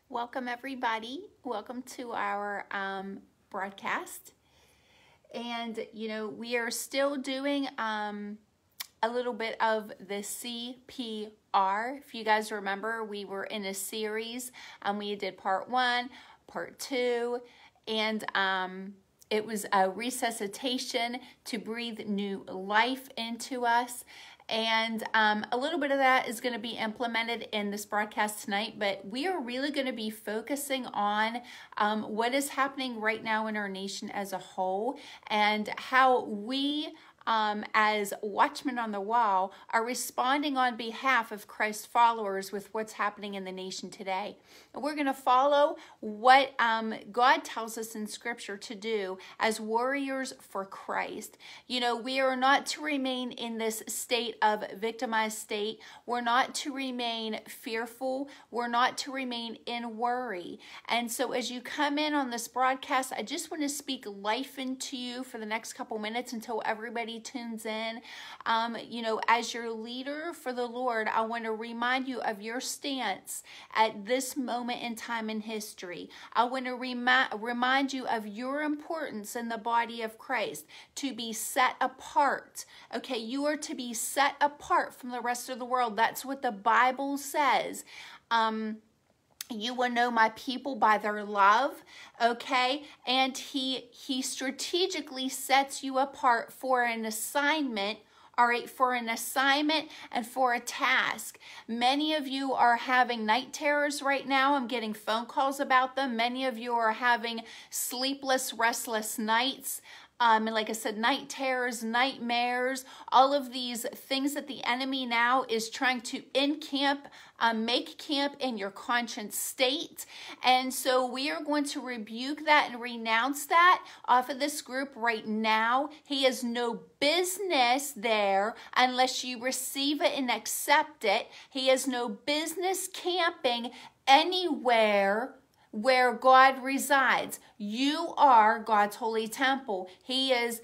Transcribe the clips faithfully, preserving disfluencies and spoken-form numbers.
Welcome everybody. Welcome to our um, broadcast. And you know, we are still doing um, a little bit of the C P R. If you guys remember, we were in a series. Um, we did part one, part two, and um, it was a resuscitation to breathe new life into us. And um, a little bit of that is going to be implemented in this broadcast tonight, but we are really going to be focusing on um, what is happening right now in our nation as a whole and how we Um, as watchmen on the wall, are responding on behalf of Christ's followers with what's happening in the nation today. And we're going to follow what um, God tells us in Scripture to do as warriors for Christ. You know, we are not to remain in this state of victimized state. We're not to remain fearful. We're not to remain in worry. And so as you come in on this broadcast, I just want to speak life into you for the next couple minutes until everybody tunes in. Um, you know, as your leader for the Lord, I want to remind you of your stance at this moment in time in history. I want to remind remind you of your importance in the body of Christ, to be set apart. Okay, you are to be set apart from the rest of the world. That's what the Bible says. Um, You will know my people by their love, okay? And he he strategically sets you apart for an assignment, all right, for an assignment and for a task. Many of you are having night terrors right now. I'm getting phone calls about them. Many of you are having sleepless, restless nights. Um, and like I said, night terrors, nightmares, all of these things that the enemy now is trying to encamp, um, make camp in your conscience state. And so we are going to rebuke that and renounce that off of this group right now. He has no business there unless you receive it and accept it. He has no business camping anywhere where God resides. You are God's holy temple. He is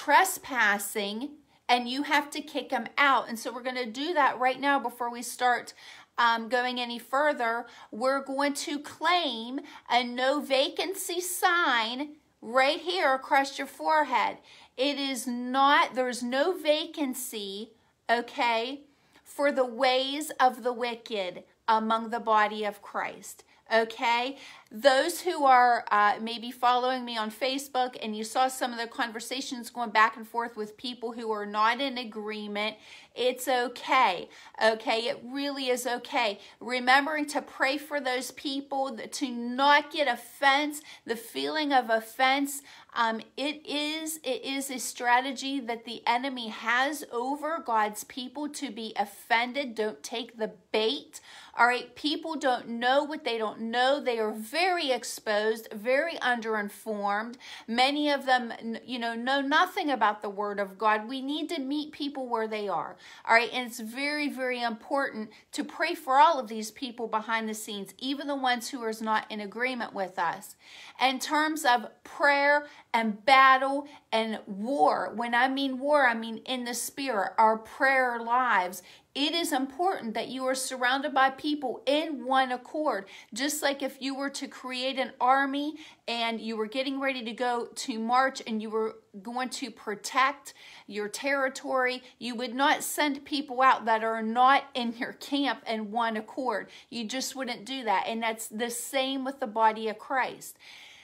trespassing and you have to kick him out. And so we're going to do that right now before we start um, going any further. We're going to claim a no vacancy sign right here across your forehead. It is not, there's no vacancy, okay, for the ways of the wicked among the body of Christ. Okay, those who are uh, maybe following me on Facebook and you saw some of the conversations going back and forth with people who are not in agreement, it's okay. Okay, it really is okay. Remembering to pray for those people, to not get offense, the feeling of offense. Um, it is it is a strategy that the enemy has over God's people to be offended. Don't take the bait. All right, people don't know what they don't know. They are very exposed, very underinformed. Many of them, you know, know nothing about the Word of God. We need to meet people where they are. All right, and it's very, very important to pray for all of these people behind the scenes, even the ones who are not in agreement with us. In terms of prayer and battle and war, when I mean war, I mean in the spirit, our prayer lives. It is important that you are surrounded by people in one accord. Just like if you were to create an army and you were getting ready to go to march and you were going to protect your territory, you would not send people out that are not in your camp in one accord. You just wouldn't do that. And that's the same with the body of Christ.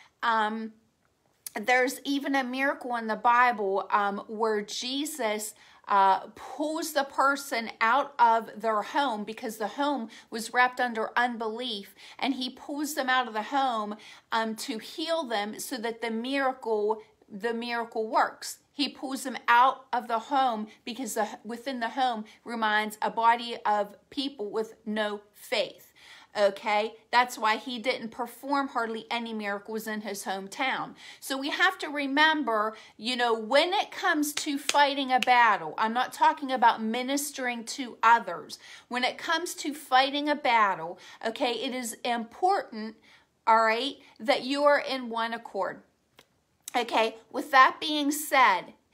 Um, there's even a miracle in the Bible um, where Jesus Uh, pulls the person out of their home because the home was wrapped under unbelief, and he pulls them out of the home um, to heal them so that the miracle the miracle works. He pulls them out of the home because the, within the home remains a body of people with no faith. Okay, that's why he didn't perform hardly any miracles in his hometown. So we have to remember, you know, when it comes to fighting a battle, I'm not talking about ministering to others. When it comes to fighting a battle, okay, it is important, all right, that you are in one accord. Okay, with that being said,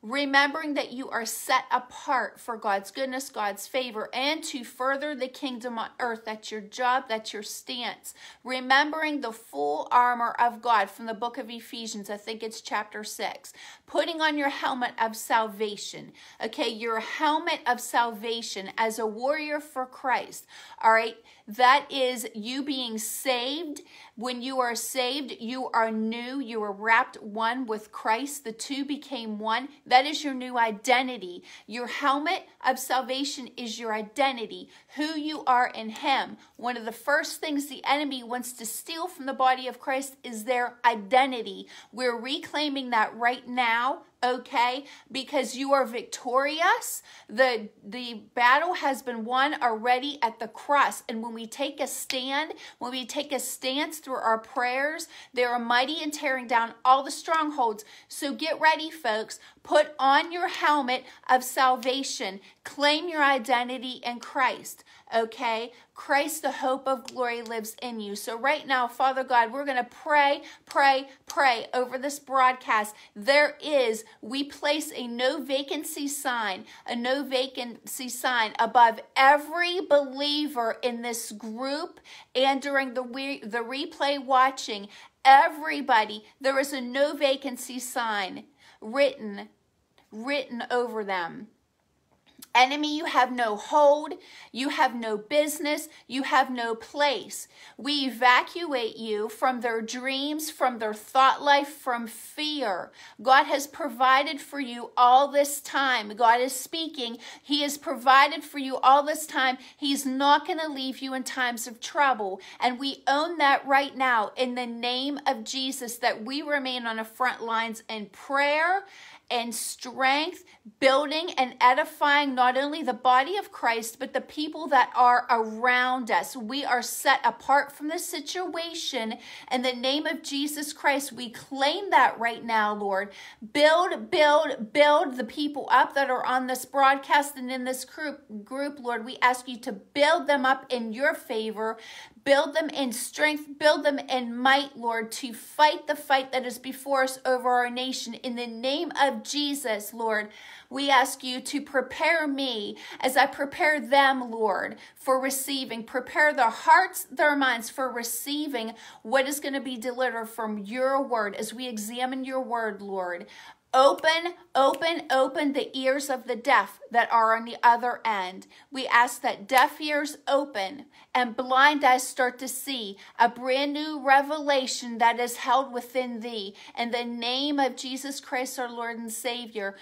remembering that you are set apart for God's goodness, God's favor, and to further the kingdom on earth. That's your job, that's your stance. Remembering the full armor of God from the book of Ephesians, I think it's chapter six. Putting on your helmet of salvation, okay, your helmet of salvation as a warrior for Christ, all right? That is you being saved. When you are saved, you are new. You are wrapped one with Christ. The two became one. That is your new identity. Your helmet of salvation is your identity, who you are in Him. One of the first things the enemy wants to steal from the body of Christ is their identity. We're reclaiming that right now. Okay, because you are victorious. The, the battle has been won already at the cross. And when we take a stand, when we take a stance through our prayers, they are mighty in tearing down all the strongholds. So get ready, folks. Put on your helmet of salvation. Claim your identity in Christ. Okay, Christ, the hope of glory, lives in you. So right now, Father God, we're going to pray, pray, pray over this broadcast. There is, we place a no vacancy sign, a no vacancy sign above every believer in this group and during the, re the replay watching. Everybody, there is a no vacancy sign written, written over them. Enemy, you have no hold, you have no business, you have no place. We evacuate you from their dreams, from their thought life, from fear. God has provided for you all this time. God is speaking. He has provided for you all this time. He's not going to leave you in times of trouble. And we own that right now in the name of Jesus, that we remain on the front lines in prayer and strength, building and edifying not only the body of Christ, but the people that are around us. We are set apart from the situation. In the name of Jesus Christ, we claim that right now, Lord. Build, build, build the people up that are on this broadcast and in this group, group, Lord. We ask you to build them up in your favor. Build them in strength, build them in might, Lord, to fight the fight that is before us over our nation. In the name of Jesus, Lord, we ask you to prepare me as I prepare them, Lord, for receiving. Prepare their hearts, their minds for receiving what is going to be delivered from your word as we examine your word, Lord. Open, open, open the ears of the deaf that are on the other end. We ask that deaf ears open and blind eyes start to see a brand new revelation that is held within thee. In the name of Jesus Christ, our Lord and Savior,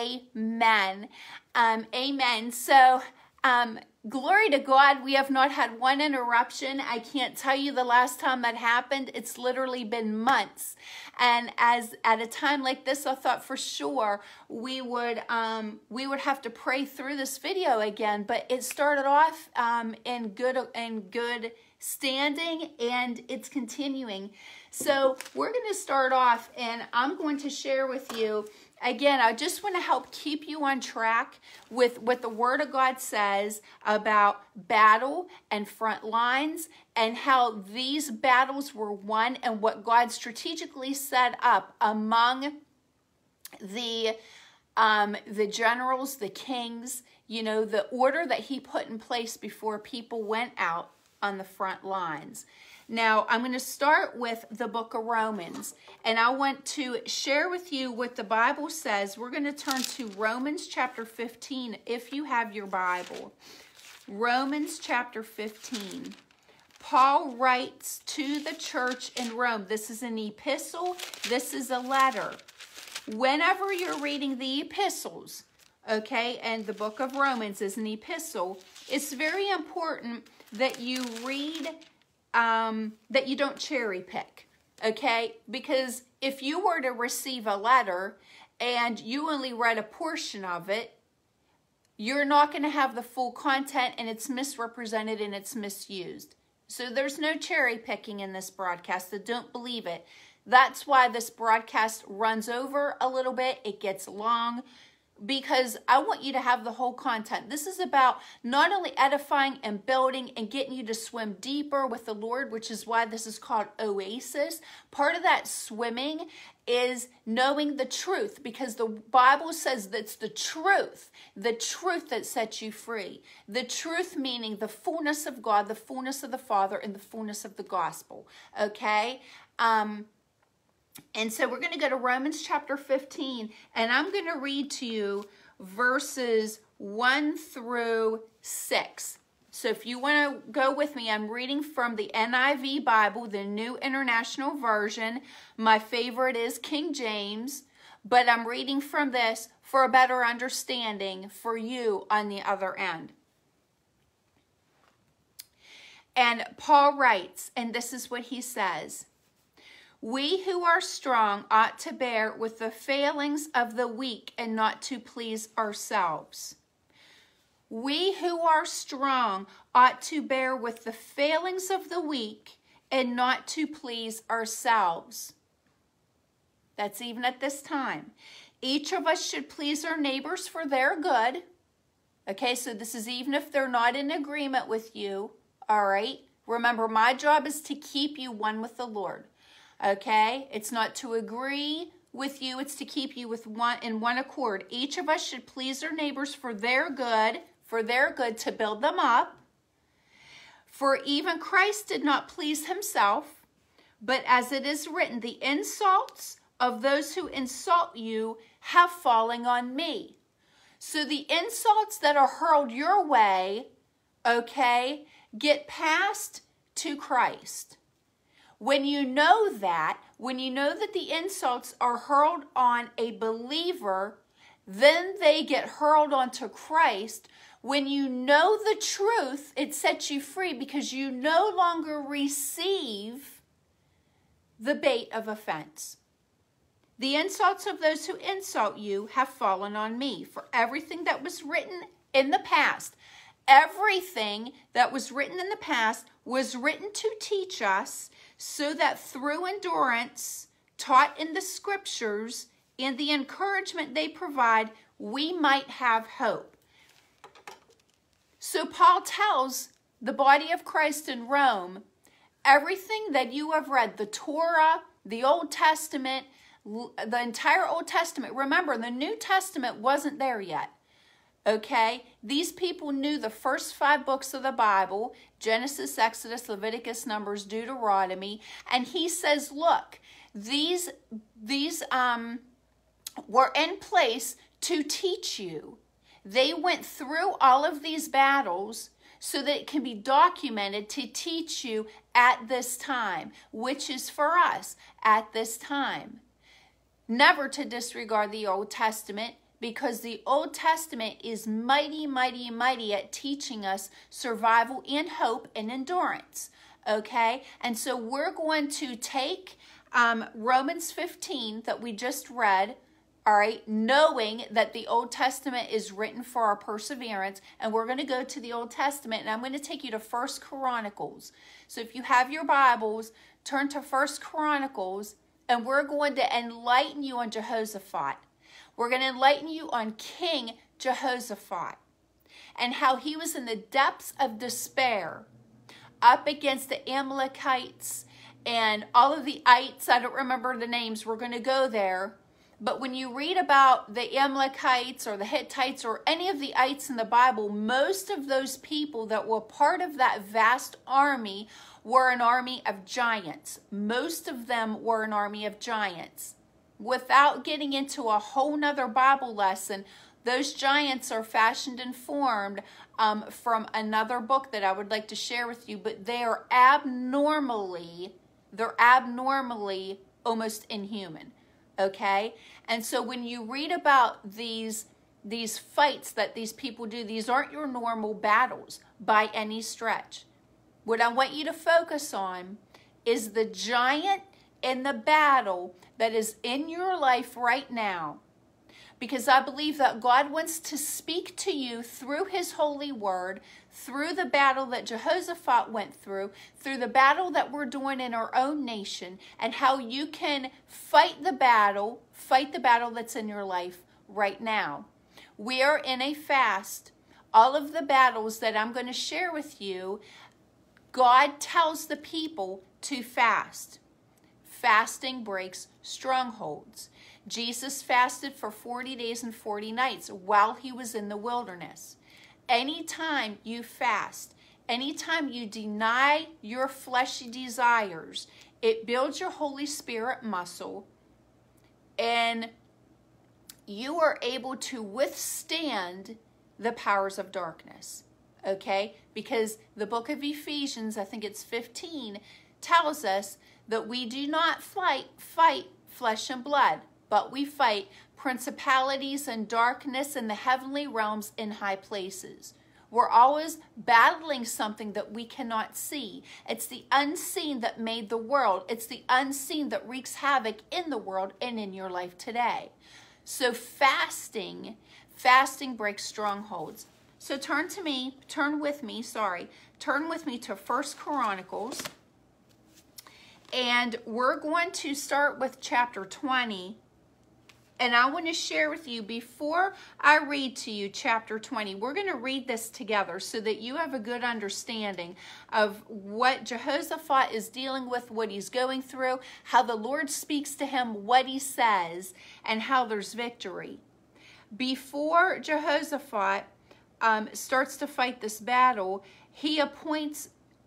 amen. Um, amen. So, um, glory to God, we have not had one interruption. I can't tell you the last time that happened. It's literally been months. And as at a time like this, I thought for sure we would um, we would have to pray through this video again. But it started off um, in good in good standing, and it's continuing. So we're going to start off, and I'm going to share with you. Again, I just want to help keep you on track with what the Word of God says about battle and front lines and how these battles were won and what God strategically set up among the, um, the generals, the kings, you know, the order that he put in place before people went out on the front lines. Now, I'm going to start with the book of Romans, and I want to share with you what the Bible says. We're going to turn to Romans chapter fifteen, if you have your Bible. Romans chapter fifteen. Paul writes to the church in Rome. This is an epistle. This is a letter. Whenever you're reading the epistles, okay, and the book of Romans is an epistle, it's very important that you read Um, that you don't cherry pick, okay? Because if you were to receive a letter and you only read a portion of it, you're not going to have the full content, and it's misrepresented and it's misused. So there's no cherry picking in this broadcast, so don't believe it. That's why this broadcast runs over a little bit. It gets long. because I want you to have the whole content. This is about not only edifying and building and getting you to swim deeper with the Lord, which is why this is called Oasis. Part of that swimming is knowing the truth, because the Bible says that's the truth, the truth that sets you free. The truth meaning the fullness of God, the fullness of the Father, and the fullness of the gospel. Okay? Um... And so we're going to go to Romans chapter fifteen, and I'm going to read to you verses one through six. So if you want to go with me, I'm reading from the N I V Bible, the New International Version. My favorite is King James, but I'm reading from this for a better understanding for you on the other end. And Paul writes, and this is what he says: "We who are strong ought to bear with the failings of the weak and not to please ourselves." We who are strong ought to bear with the failings of the weak and not to please ourselves. That's even at this time. Each of us should please our neighbors for their good. Okay, so this is even if they're not in agreement with you. All right? Remember, my job is to keep you one with the Lord. Okay? It's not to agree with you. It's to keep you with one in one accord. Each of us should please our neighbors for their good, for their good, to build them up. For even Christ did not please himself, but as it is written, the insults of those who insult you have fallen on me. So the insults that are hurled your way, okay, get passed to Christ. When you know that, when you know that the insults are hurled on a believer, then they get hurled onto Christ. When you know the truth, it sets you free because you no longer receive the bait of offense. The insults of those who insult you have fallen on me. For everything that was written in the past, everything that was written in the past was written to teach us, so that through endurance taught in the scriptures and the encouragement they provide, we might have hope. So Paul tells the body of Christ in Rome, everything that you have read, the Torah, the Old Testament, the entire Old Testament. Remember, the New Testament wasn't there yet. Okay? These people knew the first five books of the Bible, Genesis, Exodus, Leviticus, Numbers, Deuteronomy. And he says, look, these, these um, were in place to teach you. They went through all of these battles so that it can be documented to teach you at this time, which is for us at this time. Never to disregard the Old Testament, because the Old Testament is mighty, mighty, mighty at teaching us survival and hope and endurance. Okay? And so we're going to take um, Romans fifteen that we just read, all right, knowing that the Old Testament is written for our perseverance, and we're going to go to the Old Testament, and I'm going to take you to First Chronicles. So if you have your Bibles, turn to First Chronicles, and we're going to enlighten you on Jehoshaphat. We're going to enlighten you on King Jehoshaphat and how he was in the depths of despair up against the Amalekites and all of the ites. I don't remember the names. We're going to go there. But when you read about the Amalekites or the Hittites or any of the ites in the Bible, most of those people that were part of that vast army were an army of giants. Most of them were an army of giants. Without getting into a whole nother Bible lesson, those giants are fashioned and formed um, from another book that I would like to share with you, but they are abnormally, they're abnormally almost inhuman. Okay? And so when you read about these, these fights that these people do, these aren't your normal battles by any stretch. What I want you to focus on is the giant in the battle that is in your life right now. Because I believe that God wants to speak to you through his holy word, through the battle that Jehoshaphat went through, through the battle that we're doing in our own nation, and how you can fight the battle, fight the battle that's in your life right now. We are in a fast. All of the battles that I'm going to share with you, God tells the people to fast. Fasting breaks strongholds. Jesus fasted for forty days and forty nights while he was in the wilderness. Anytime you fast, anytime you deny your fleshy desires, it builds your Holy Spirit muscle, and you are able to withstand the powers of darkness, okay? Because the book of Ephesians, I think it's fifteen, tells us that we do not fight, fight flesh and blood, but we fight principalities and darkness in the heavenly realms in high places. We're always battling something that we cannot see. It's the unseen that made the world. It's the unseen that wreaks havoc in the world and in your life today. So fasting, fasting breaks strongholds. So turn to me, turn with me, sorry, turn with me to First Chronicles. And we're going to start with chapter twenty. And I want to share with you, before I read to you chapter twenty, we're going to read this together so that you have a good understanding of what Jehoshaphat is dealing with, what he's going through, how the Lord speaks to him, what he says, and how there's victory. Before Jehoshaphat um, starts to fight this battle, he appoints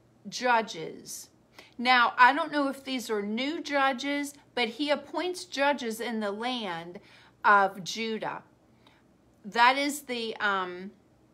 judges. Now, I don't know if these are new judges, but he appoints judges in the land of Judah. That is the, um,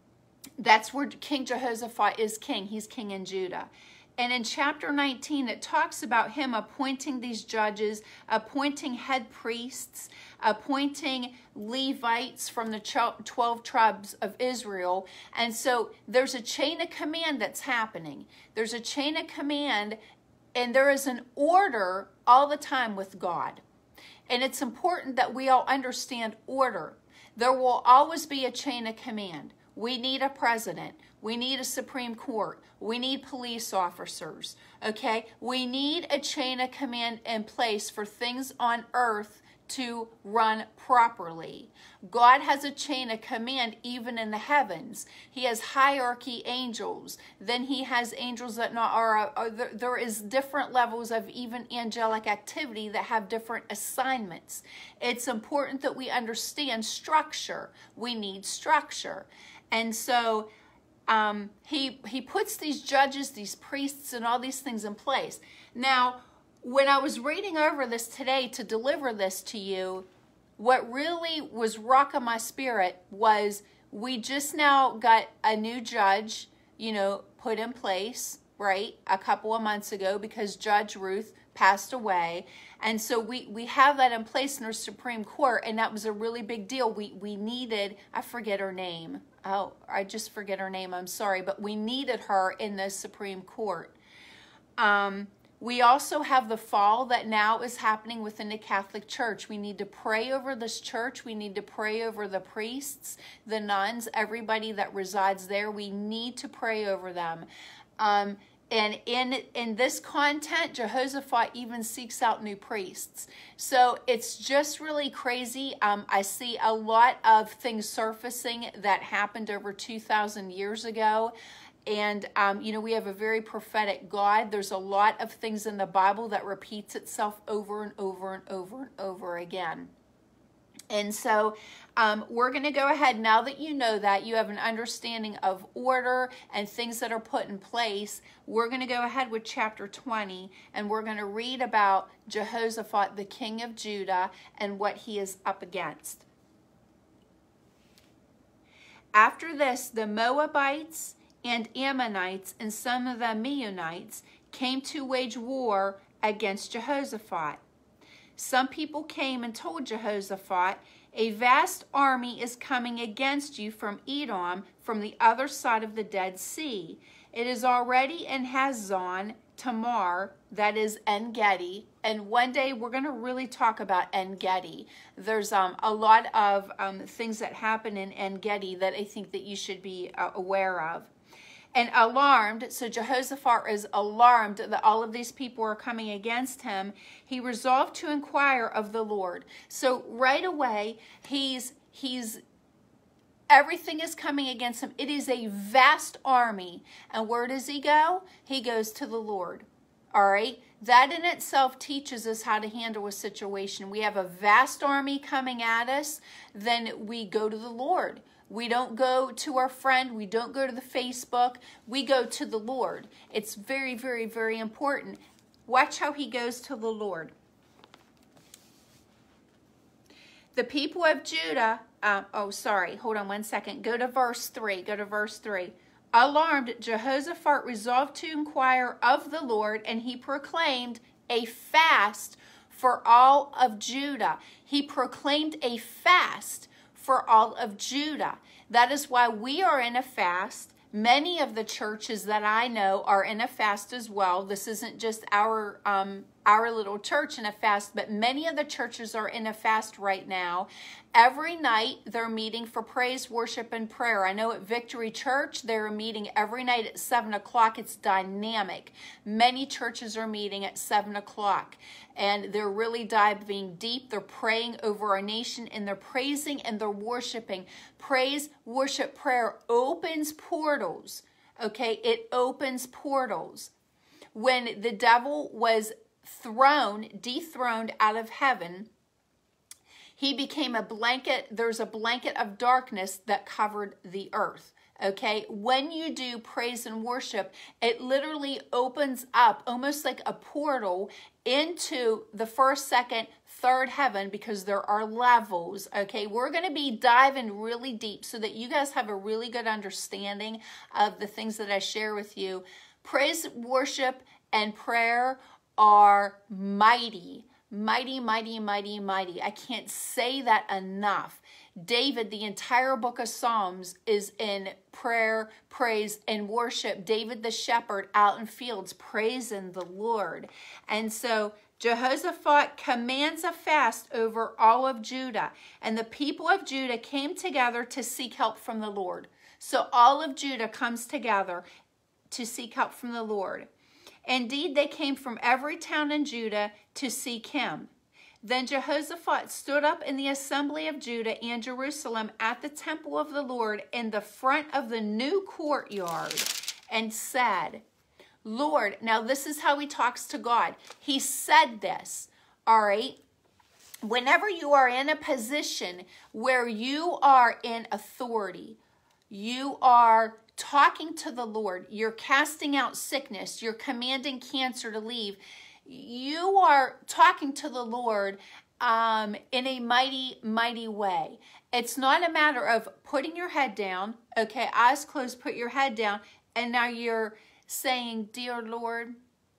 that's where King Jehoshaphat is king. He's king in Judah. And in chapter nineteen, it talks about him appointing these judges, appointing head priests, appointing Levites from the twelve tribes of Israel. And so there's a chain of command that's happening. There's a chain of command, and there is an order all the time with God. And it's important that we all understand order. There will always be a chain of command. We need a president. We need a Supreme Court. We need police officers. Okay? We need a chain of command in place for things on earth to run properly. God has a chain of command even in the heavens. He has hierarchy angels. Then he has angels that not are, are there, there is different levels of even angelic activity that have different assignments. It's important that we understand structure. We need structure. And so um, he, he puts these judges, these priests, and all these things in place. Now, when I was reading over this today to deliver this to you, what really was rocking my spirit was we just now got a new judge, you know, put in place, right, a couple of months ago because Judge Ruth passed away. And so we, we have that in place in our Supreme Court, and that was a really big deal. We, we needed, I forget her name. Oh, I just forget her name. I'm sorry, but we needed her in the Supreme Court. Um... We also have the fall that now is happening within the Catholic Church. We need to pray over this church. We need to pray over the priests, the nuns, everybody that resides there. We need to pray over them. Um, and in, in this content, Jehoshaphat even seeks out new priests. So it's just really crazy. Um, I see a lot of things surfacing that happened over two thousand years ago. And, um, you know, we have a very prophetic God. There's a lot of things in the Bible that repeats itself over and over and over and over again. And so um, we're going to go ahead, now that you know that, you have an understanding of order and things that are put in place, we're going to go ahead with chapter twenty, and we're going to read about Jehoshaphat, the king of Judah, and what he is up against. After this, the Moabites and Ammonites and some of the Meunites came to wage war against Jehoshaphat. Some people came and told Jehoshaphat, "A vast army is coming against you from Edom, from the other side of the Dead Sea. It is already in Hazon Tamar," that is En-Gedi. And one day we're going to really talk about En-Gedi. There's um, a lot of um, things that happen in En-Gedi that I think that you should be uh, aware of. And alarmed, so Jehoshaphat is alarmed that all of these people are coming against him. He resolved to inquire of the Lord. So right away, he's he's Everything is coming against him. It is a vast army. And where does he go? He goes to the Lord. All right? That in itself teaches us how to handle a situation. We have a vast army coming at us, then we go to the Lord. We don't go to our friend. We don't go to the Facebook. We go to the Lord. It's very, very, very important. Watch how he goes to the Lord. The people of Judah, uh, oh, sorry, hold on one second. Go to verse three. Go to verse three. Alarmed, Jehoshaphat resolved to inquire of the Lord, and he proclaimed a fast for all of Judah. He proclaimed a fast for all of Judah. That is why we are in a fast. Many of the churches that I know are in a fast as well. This isn't just our um, our little church in a fast, but many of the churches are in a fast right now. Every night they're meeting for praise, worship, and prayer. I know at Victory Church they're meeting every night at seven o'clock. It's dynamic. Many churches are meeting at seven o'clock, and they're really diving deep. They're praying over our nation, and they're praising and they're worshiping. Praise, worship, prayer opens portals. Okay, it opens portals. When the devil was thrown, dethroned out of heaven, he became a blanket. There's a blanket of darkness that covered the earth. Okay, when you do praise and worship, it literally opens up almost like a portal into the first, second, third heaven, because there are levels. Okay, we're going to be diving really deep so that you guys have a really good understanding of the things that I share with you. Praise, worship, and prayer are mighty, mighty, mighty, mighty, mighty. I can't say that enough. David, the entire book of Psalms is in prayer, praise, and worship. David the shepherd out in fields praising the Lord. And so Jehoshaphat commands a fast over all of Judah. And the people of Judah came together to seek help from the Lord. So all of Judah comes together to seek help from the Lord. Indeed, they came from every town in Judah to seek him. Then Jehoshaphat stood up in the assembly of Judah and Jerusalem at the temple of the Lord in the front of the new courtyard and said, Lord, now this is how he talks to God. He said this, all right? Whenever you are in a position where you are in authority, you are talking to the Lord, you're casting out sickness, you're commanding cancer to leave, you are talking to the Lord um, in a mighty, mighty way. It's not a matter of putting your head down, okay, eyes closed, put your head down, and now you're saying, Dear Lord,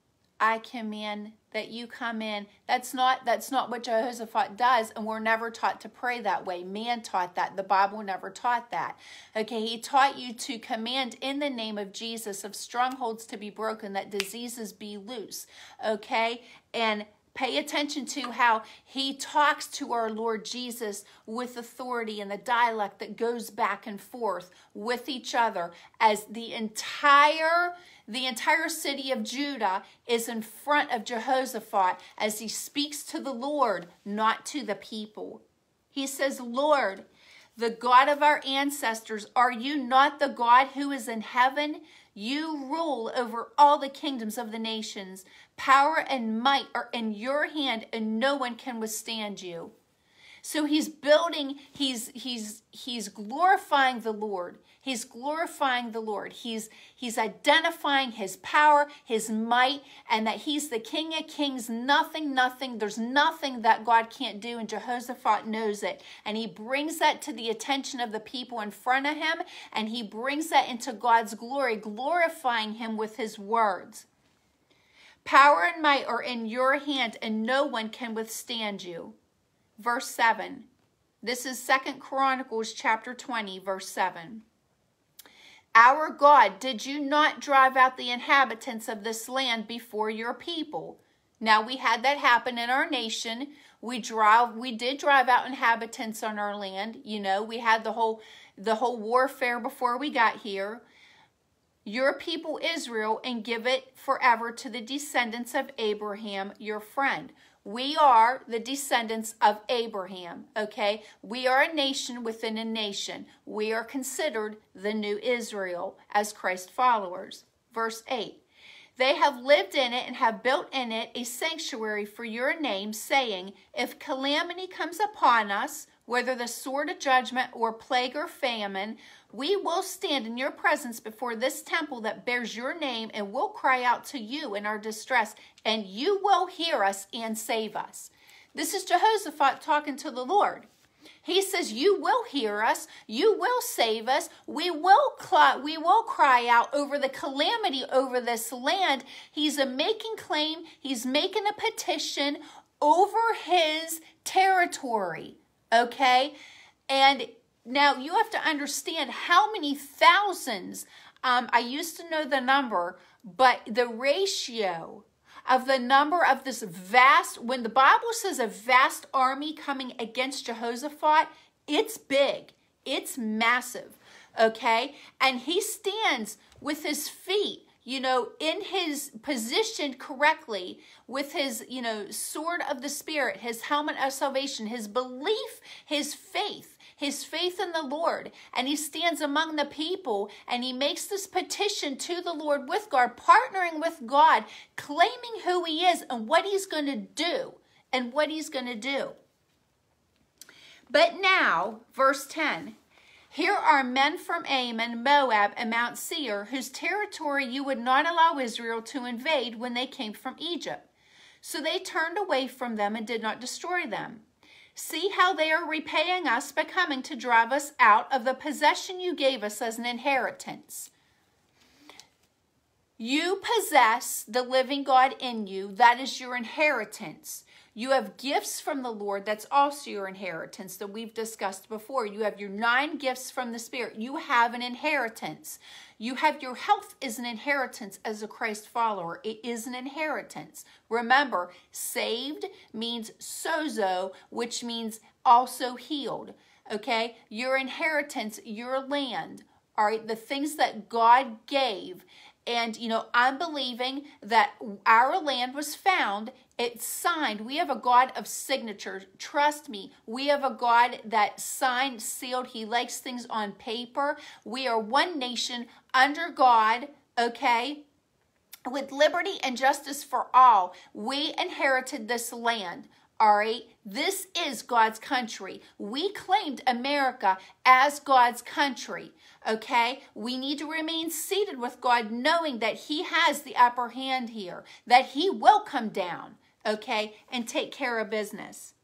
I command that you come in. That's not, that's not what Jehoshaphat does, and we're never taught to pray that way. Man taught that. The Bible never taught that. Okay, he taught you to command in the name of Jesus of strongholds to be broken, that diseases be loose. Okay, and pay attention to how he talks to our Lord Jesus with authority and the dialect that goes back and forth with each other as the entire The entire city of Judah is in front of Jehoshaphat as he speaks to the Lord, not to the people. He says, Lord, the God of our ancestors, are you not the God who is in heaven? You rule over all the kingdoms of the nations. Power and might are in your hand, and no one can withstand you. So he's building, he's he's he's glorifying the Lord. He's glorifying the Lord. He's he's identifying his power, his might, and that he's the King of Kings. Nothing, nothing, there's nothing that God can't do, and Jehoshaphat knows it. And he brings that to the attention of the people in front of him, and he brings that into God's glory, glorifying him with his words. Power and might are in your hand, and no one can withstand you. Verse seven. This is Second Chronicles chapter twenty, verse seven. Our God, did you not drive out the inhabitants of this land before your people? Now, we had that happen in our nation. We drive, we did drive out inhabitants on our land. You know, we had the whole, the whole warfare before we got here. Your people Israel, and give it forever to the descendants of Abraham, your friend. We are the descendants of Abraham, okay? We are a nation within a nation. We are considered the new Israel as Christ followers. Verse eight. They have lived in it and have built in it a sanctuary for your name, saying, if calamity comes upon us, whether the sword of judgment or plague or famine, we will stand in your presence before this temple that bears your name and will cry out to you in our distress, and you will hear us and save us. This is Jehoshaphat talking to the Lord. He says, you will hear us, you will save us, we will cry, we will cry out over the calamity over this land. He's a making claim, he's making a petition over his territory, okay? And now you have to understand how many thousands, um, I used to know the number, but the ratio of the number of this vast, when the Bible says a vast army coming against Jehoshaphat, it's big, it's massive, okay? And he stands with his feet, you know, in his position correctly, with his, you know, sword of the Spirit, his helmet of salvation, his belief, his faith, his faith in the Lord, and he stands among the people and he makes this petition to the Lord with God, partnering with God, claiming who he is and what he's going to do and what he's going to do. But now, verse ten, here are men from Ammon, Moab, and Mount Seir, whose territory you would not allow Israel to invade when they came from Egypt. So they turned away from them and did not destroy them. See how they are repaying us by coming to drive us out of the possession you gave us as an inheritance. You possess the living God in you. That is your inheritance. You have gifts from the Lord. That's also your inheritance that we've discussed before. You have your nine gifts from the Spirit. You have an inheritance. You have your health is an inheritance as a Christ follower. It is an inheritance. Remember, saved means sozo, which means also healed. Okay? Your inheritance, your land, all right, the things that God gave. And, you know, I'm believing that our land was found. It's signed. We have a God of signatures. Trust me, we have a God that signed, sealed. He likes things on paper. We are one nation under God, okay, with liberty and justice for all. We inherited this land. All right, this is God's country. We claimed America as God's country, okay? We need to remain seated with God, knowing that he has the upper hand here, that he will come down, okay, and take care of business.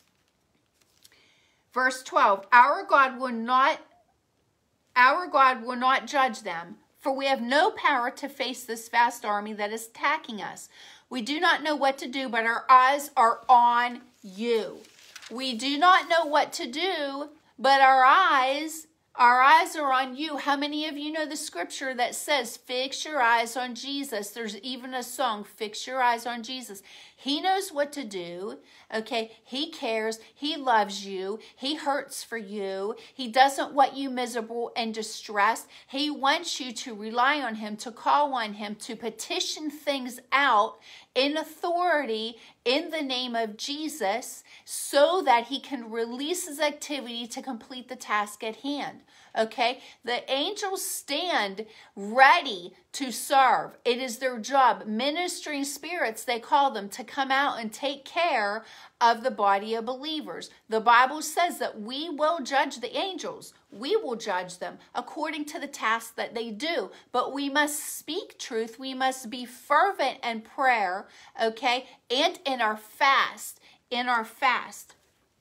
Verse twelve, our God will not, our God will not judge them, for we have no power to face this vast army that is attacking us. We do not know what to do, but our eyes are on you. We do not know what to do, but our eyes, our eyes are on you. How many of you know the scripture that says, fix your eyes on Jesus? There's even a song, fix your eyes on Jesus. He knows what to do, okay? He cares. He loves you. He hurts for you. He doesn't want you miserable and distressed. He wants you to rely on him, to call on him, to petition things out in authority in the name of Jesus so that he can release his activity to complete the task at hand. Okay, the angels stand ready to serve. It is their job. Ministering spirits, they call them, to come out and take care of the body of believers. The Bible says that we will judge the angels. We will judge them according to the task that they do. But we must speak truth. We must be fervent in prayer, okay, and in our fast, in our fast.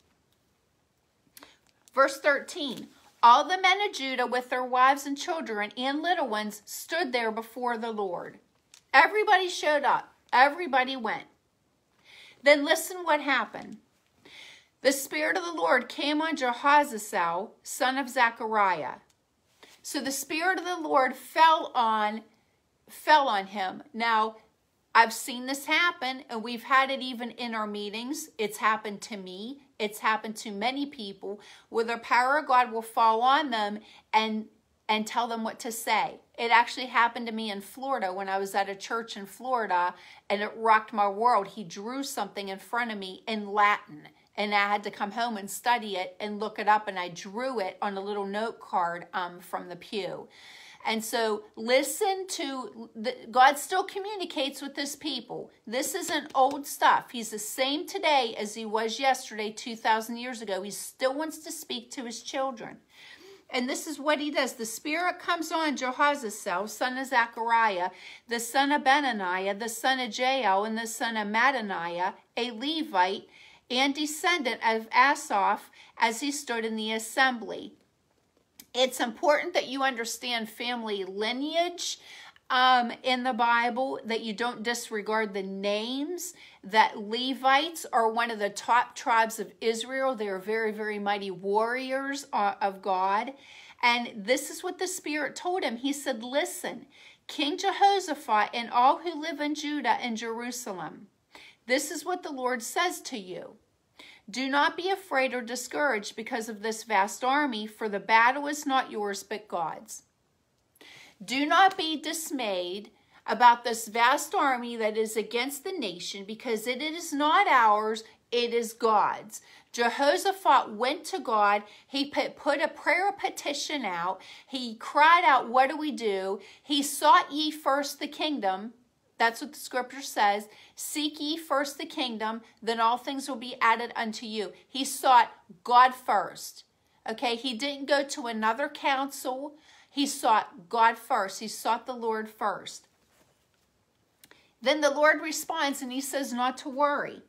Verse thirteen. All the men of Judah with their wives and children and little ones stood there before the Lord. Everybody showed up. Everybody went. Then listen what happened. The Spirit of the Lord came on Jehaziel, son of Zechariah. So the Spirit of the Lord fell on, fell on him. Now, I've seen this happen, and we've had it even in our meetings. It's happened to me. It's happened to many people where the power of God will fall on them, and and tell them what to say. It actually happened to me in Florida when I was at a church in Florida, and it rocked my world. He drew something in front of me in Latin, and I had to come home and study it and look it up, and I drew it on a little note card um, from the pew. And so listen to, the, God still communicates with his people. This isn't old stuff. He's the same today as he was yesterday, two thousand years ago. He still wants to speak to his children. And this is what he does. The Spirit comes on Jehaziel, son of Zechariah, the son of Benaniah, the son of Jael, and the son of Mattaniah, a Levite and descendant of Asaph, as he stood in the assembly. It's important that you understand family lineage um, in the Bible, that you don't disregard the names, that Levites are one of the top tribes of Israel. They are very, very mighty warriors uh, of God. And this is what the Spirit told him. He said, listen, King Jehoshaphat and all who live in Judah and Jerusalem, this is what the Lord says to you. Do not be afraid or discouraged because of this vast army, for the battle is not yours but God's. Do not be dismayed about this vast army that is against the nation, because it is not ours, it is God's. Jehoshaphat went to God. He put, put a prayer petition out. He cried out, what do we do? He sought ye first the kingdom. That's what the scripture says. Seek ye first the kingdom, then all things will be added unto you. He sought God first. Okay, he didn't go to another council. He sought God first. He sought the Lord first. Then the Lord responds and he says not to worry.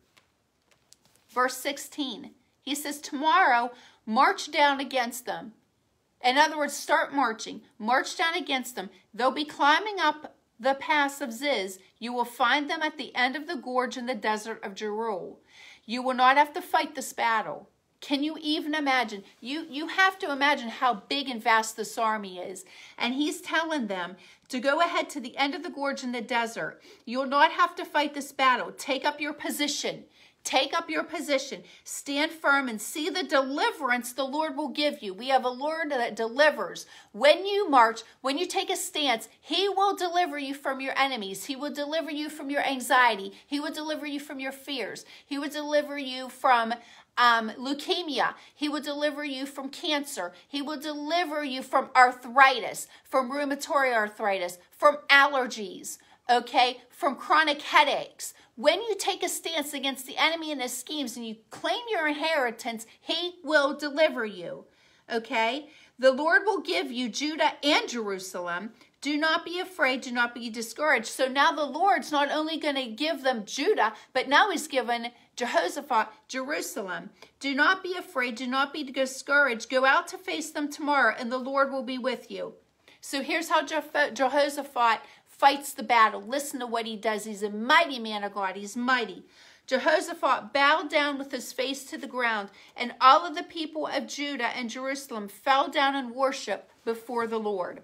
Verse sixteen, he says, tomorrow march down against them. In other words, start marching. March down against them. They'll be climbing up the pass of Ziz. You will find them at the end of the gorge in the desert of Jeruel. You will not have to fight this battle. Can you even imagine? You, you have to imagine how big and vast this army is. And he's telling them to go ahead to the end of the gorge in the desert. You'll not have to fight this battle. Take up your position. Take up your position. Stand firm and see the deliverance the Lord will give you. We have a Lord that delivers. When you march, when you take a stance, he will deliver you from your enemies. He will deliver you from your anxiety. He will deliver you from your fears. He will deliver you from um, leukemia. He will deliver you from cancer. He will deliver you from arthritis, from rheumatoid arthritis, from allergies, okay, from chronic headaches. When you take a stance against the enemy and his schemes and you claim your inheritance, he will deliver you, okay? The Lord will give you Judah and Jerusalem. Do not be afraid. Do not be discouraged. So now the Lord's not only going to give them Judah, but now he's given Jehoshaphat Jerusalem. Do not be afraid. Do not be discouraged. Go out to face them tomorrow, and the Lord will be with you. So here's how Jehoshaphat fights the battle. Listen to what he does. He's a mighty man of God. He's mighty. Jehoshaphat bowed down with his face to the ground, and all of the people of Judah and Jerusalem fell down in worship before the Lord.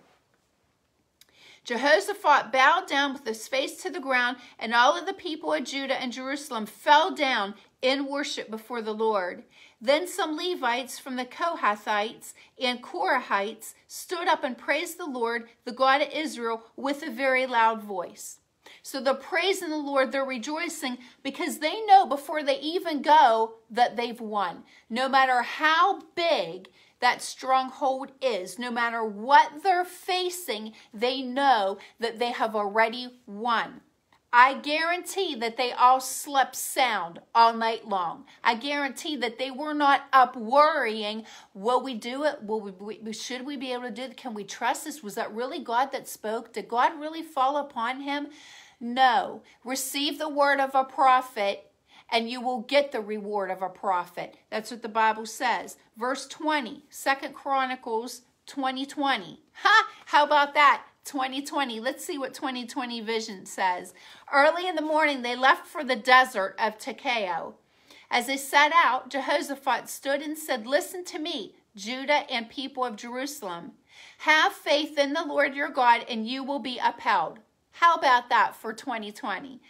Jehoshaphat bowed down with his face to the ground, and all of the people of Judah and Jerusalem fell down in worship before the Lord. Then some Levites from the Kohathites and Korahites stood up and praised the Lord, the God of Israel, with a very loud voice. So they're praising the Lord, they're rejoicing, because they know before they even go that they've won. No matter how big that stronghold is, no matter what they're facing, they know that they have already won. I guarantee that they all slept sound all night long. I guarantee that they were not up worrying, will we do it? Will we, should we be able to do it? Can we trust this? Was that really God that spoke? Did God really fall upon him? No. Receive the word of a prophet, and you will get the reward of a prophet. That's what the Bible says. Verse twenty, Second Chronicles twenty twenty. Ha! How about that? twenty twenty. Let's see what twenty twenty vision says. Early in the morning, they left for the desert of Tekoa. As they set out, Jehoshaphat stood and said, listen to me, Judah and people of Jerusalem. Have faith in the Lord your God, and you will be upheld. How about that for twenty twenty?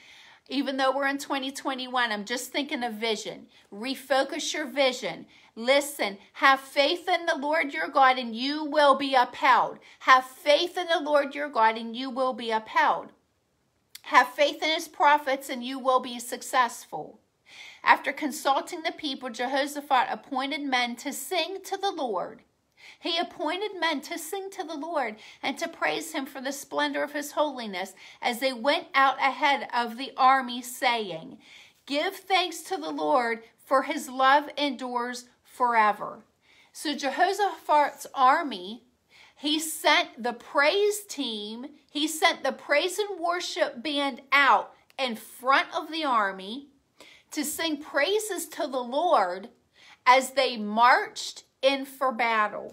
Even though we're in twenty twenty-one, I'm just thinking of vision. Refocus your vision. Listen, have faith in the Lord your God and you will be upheld. Have faith in the Lord your God and you will be upheld. Have faith in his prophets and you will be successful. After consulting the people, Jehoshaphat appointed men to sing to the Lord. He appointed men to sing to the Lord and to praise him for the splendor of his holiness as they went out ahead of the army, saying, "Give thanks to the Lord, for his love endures forever." So Jehoshaphat's army, he sent the praise team, he sent the praise and worship band out in front of the army to sing praises to the Lord as they marched in for battle.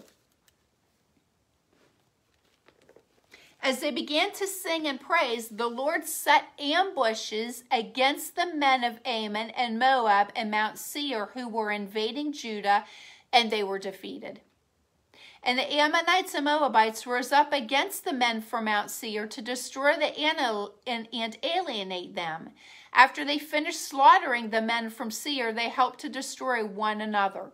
As they began to sing and praise, the Lord set ambushes against the men of Ammon and Moab and Mount Seir who were invading Judah, and they were defeated. And the Ammonites and Moabites rose up against the men from Mount Seir to destroy the Anal and, and alienate them. After they finished slaughtering the men from Seir, they helped to destroy one another.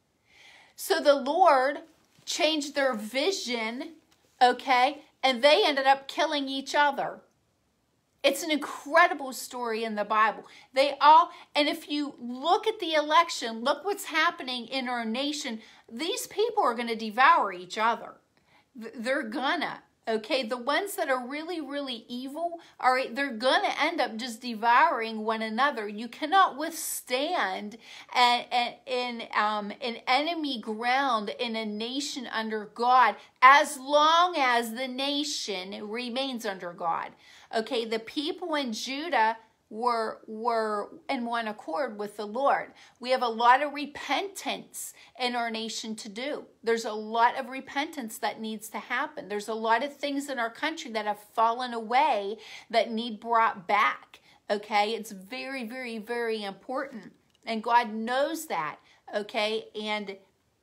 So the Lord changed their vision, okay, and they ended up killing each other. It's an incredible story in the Bible. They all, and if you look at the election, look what's happening in our nation. These people are going to devour each other. They're gonna, okay? The ones that are really, really evil, are they're gonna end up just devouring one another. You cannot withstand an, an, an, um, an enemy ground in a nation under God as long as the nation remains under God. Okay, the people in Judah were were in one accord with the Lord. We have a lot of repentance in our nation to do. There's a lot of repentance that needs to happen. There's a lot of things in our country that have fallen away that need brought back. Okay, it's very, very, very important. And God knows that, okay, and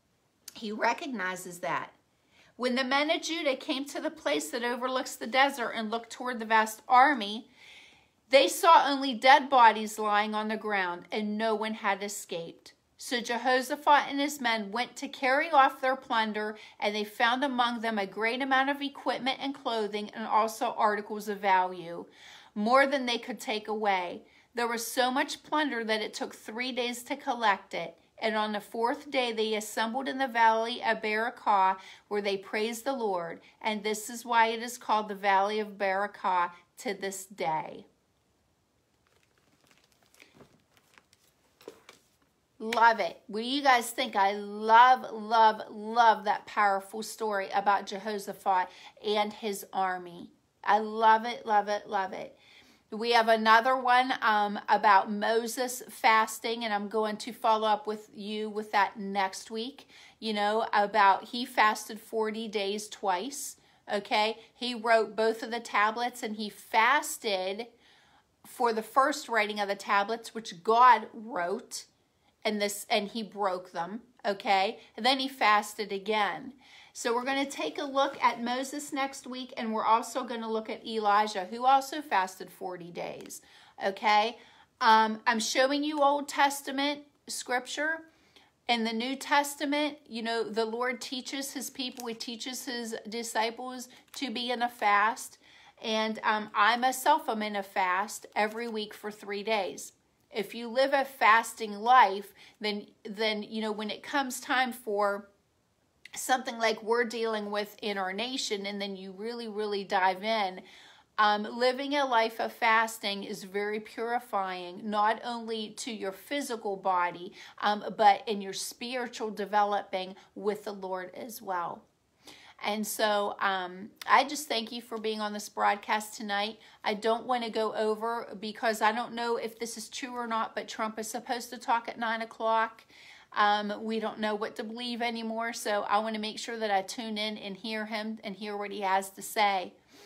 he recognizes that. When the men of Judah came to the place that overlooks the desert and looked toward the vast army, they saw only dead bodies lying on the ground, and no one had escaped. So Jehoshaphat and his men went to carry off their plunder, and they found among them a great amount of equipment and clothing, and also articles of value, more than they could take away. There was so much plunder that it took three days to collect it. And on the fourth day they assembled in the valley of Berakah, where they praised the Lord. And this is why it is called the Valley of Berakah to this day. Love it. What do you guys think? I love, love, love that powerful story about Jehoshaphat and his army. I love it, love it, love it. We have another one um, about Moses fasting, and I'm going to follow up with you with that next week. You know, about he fasted forty days twice, okay? He wrote both of the tablets, and he fasted for the first writing of the tablets, which God wrote, and this, and he broke them, okay? And then he fasted again. So we're going to take a look at Moses next week, and we're also going to look at Elijah, who also fasted forty days, okay? Um, I'm showing you Old Testament scripture. In the New Testament, you know, the Lord teaches his people, he teaches his disciples to be in a fast, and um, I myself am in a fast every week for three days. If you live a fasting life, then, then you know, when it comes time for something like we're dealing with in our nation, and then you really, really dive in, um, living a life of fasting is very purifying, not only to your physical body, um, but in your spiritual developing with the Lord as well. And so um, I just thank you for being on this broadcast tonight. I don't want to go over, because I don't know if this is true or not, but Trump is supposed to talk at nine o'clock. Um, we don't know what to believe anymore, so I want to make sure that I tune in and hear him and hear what he has to say.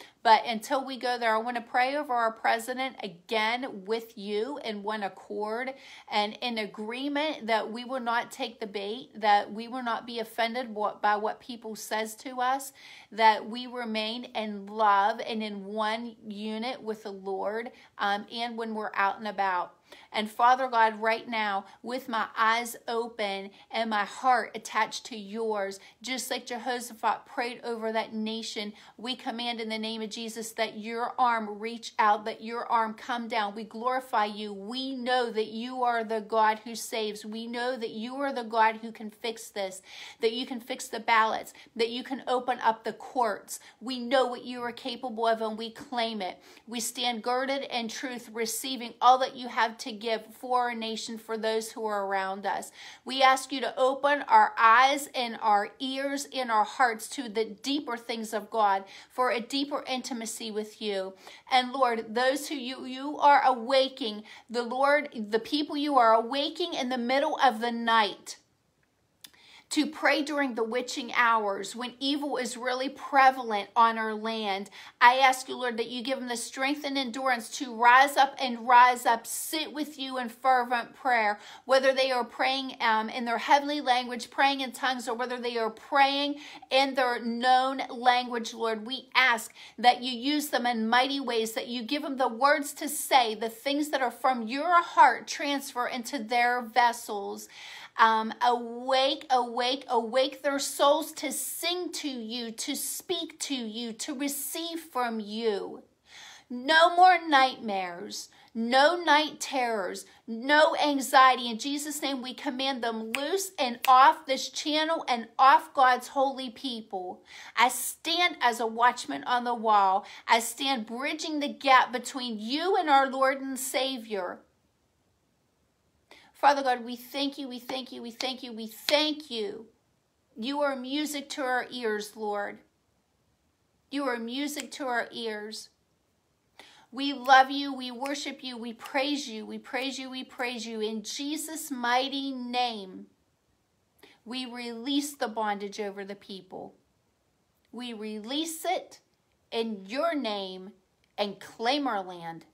But until we go there, I want to pray over our president again with you in one accord and in agreement that we will not take the bait, that we will not be offended by what people says to us, that we remain in love and in one unit with the Lord, um, and when we're out and about. And Father God, right now, with my eyes open and my heart attached to yours, just like Jehoshaphat prayed over that nation, we command in the name of Jesus that your arm reach out, that your arm come down. We glorify you. We know that you are the God who saves. We know that you are the God who can fix this, that you can fix the ballots, that you can open up the courts. We know what you are capable of, and we claim it. We stand girded in truth, receiving all that you have to give for our nation, for those who are around us. We ask you to open our eyes and our ears and our hearts to the deeper things of God, for a deeper intimacy with you. And Lord, those who you, you are awaking, the Lord, the people you are awaking in the middle of the night, to pray during the witching hours when evil is really prevalent on our land. I ask you, Lord, that you give them the strength and endurance to rise up and rise up, sit with you in fervent prayer, whether they are praying um, in their heavenly language, praying in tongues, or whether they are praying in their known language. Lord, we ask that you use them in mighty ways, that you give them the words to say, the things that are from your heart transfer into their vessels. Um, awake, awake, awake their souls to sing to you, to speak to you, to receive from you. No more nightmares, no night terrors, no anxiety. In Jesus' name, we command them loose and off this channel and off God's holy people. I stand as a watchman on the wall. I stand bridging the gap between you and our Lord and Savior. Father God, we thank you, we thank you, we thank you, we thank you. You are music to our ears, Lord. You are music to our ears. We love you, we worship you, we praise you, we praise you, we praise you. In Jesus' mighty name, we release the bondage over the people. We release it in your name and claim our land.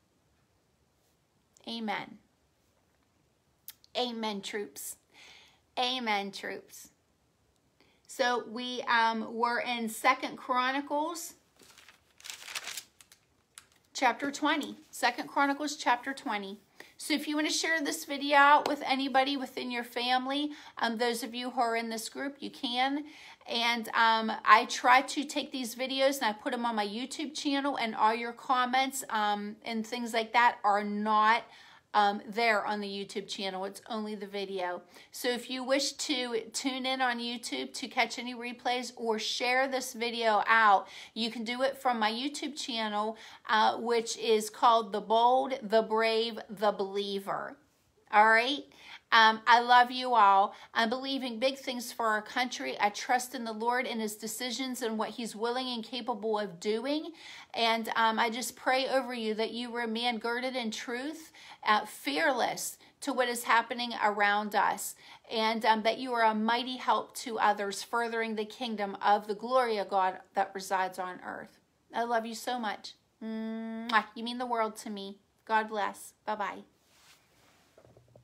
Amen. Amen, troops. Amen, troops. So we um, were in Second Chronicles chapter twenty. Second Chronicles chapter twenty. So if you want to share this video out with anybody within your family, um, those of you who are in this group, you can. And um, I try to take these videos and I put them on my YouTube channel, and all your comments um, and things like that are not Um, there on the YouTube channel. It's only the video. So if you wish to tune in on YouTube to catch any replays or share this video out, you can do it from my YouTube channel, uh, which is called The Bold, The Brave, The Believer. All right? Um, I love you all. I'm believing big things for our country. I trust in the Lord and his decisions and what he's willing and capable of doing. And um, I just pray over you that you remain girded in truth, uh, fearless to what is happening around us, and um, that you are a mighty help to others, furthering the kingdom of the glory of God that resides on earth. I love you so much. Mwah. You mean the world to me. God bless. Bye-bye.